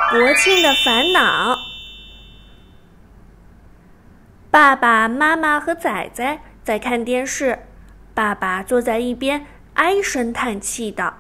国庆的烦恼。爸爸妈妈和仔仔在看电视，爸爸坐在一边唉声叹气道：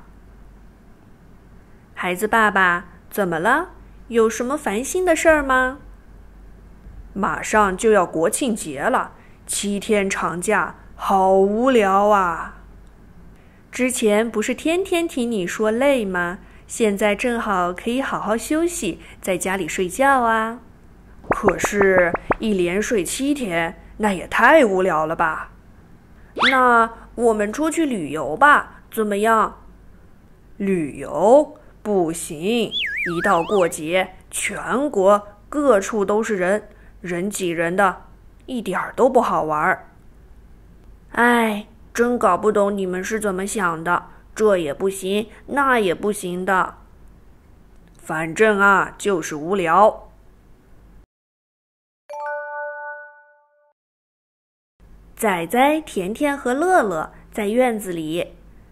孩子爸爸，怎么了？有什么烦心的事儿吗？ 马上就要国庆节了，7天长假，好无聊啊！ 之前不是天天听你说累吗？现在正好可以好好休息，在家里睡觉啊。 可是，一连睡7天，那也太无聊了吧？ 那我们出去旅游吧，怎么样？ 旅游？不行！一到过节，全国各处都是人，人挤人的，一点儿都不好玩。 哎，真搞不懂你们是怎么想的，这也不行，那也不行的。 反正啊，就是无聊。 仔仔、甜甜和乐乐在院子里。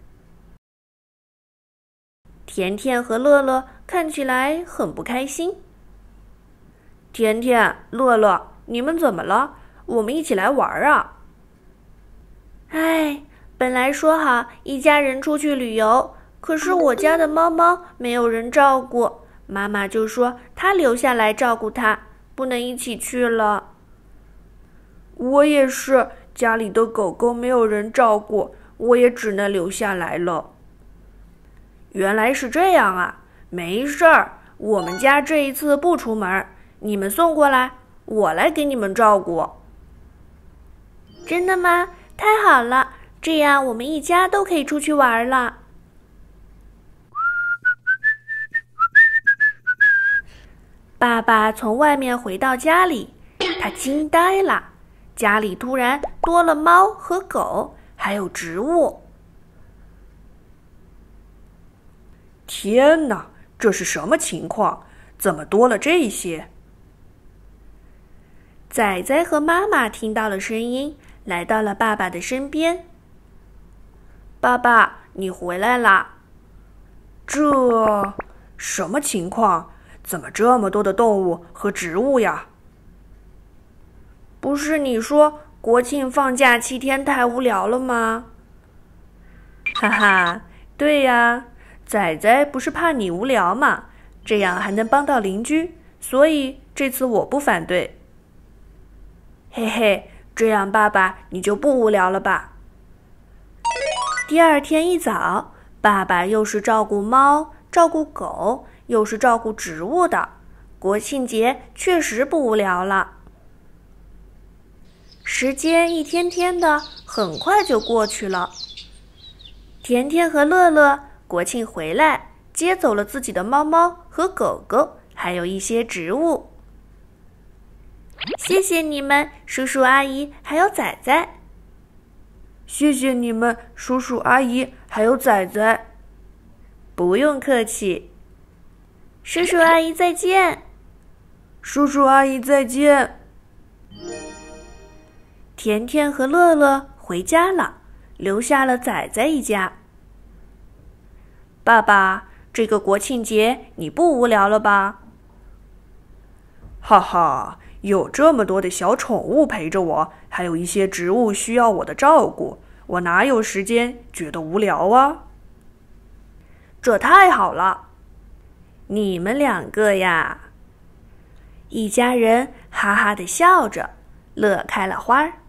甜甜和乐乐看起来很不开心。甜甜、乐乐，你们怎么了？我们一起来玩啊！哎，本来说好一家人出去旅游，可是我家的猫猫没有人照顾，妈妈就说她留下来照顾它，不能一起去了。 我也是，家里的狗狗没有人照顾，我也只能留下来了。 原来是这样啊，没事儿，我们家这一次不出门，你们送过来，我来给你们照顾。真的吗？太好了，这样我们一家都可以出去玩了。爸爸从外面回到家里，他惊呆了，家里突然多了猫和狗，还有植物。 天哪，这是什么情况？怎么多了这些？ 仔仔和妈妈听到了声音，来到了爸爸的身边。爸爸，你回来啦！ 这什么情况？怎么这么多的动物和植物呀？ 不是你说国庆放假7天太无聊了吗？哈哈，对呀，仔仔不是怕你无聊嘛，这样还能帮到邻居，所以这次我不反对。嘿嘿，这样爸爸你就不无聊了吧？第二天一早，爸爸又是照顾猫，照顾狗，又是照顾植物的，国庆节确实不无聊了。时间一天天的，很快就过去了。甜甜和乐乐国庆回来，接走了自己的猫猫和狗狗，还有一些植物。谢谢你们，叔叔阿姨还有仔仔。 谢谢你们，叔叔阿姨还有仔仔。 不用客气。叔叔阿姨再见。 叔叔阿姨再见。 甜甜和乐乐回家了，留下了仔仔一家。爸爸，这个国庆节你不无聊了吧？ 哈哈，有这么多的小宠物陪着我，还有一些植物需要我的照顾，我哪有时间觉得无聊啊？ 这太好了！你们2个呀，一家人哈哈地笑着，乐开了花。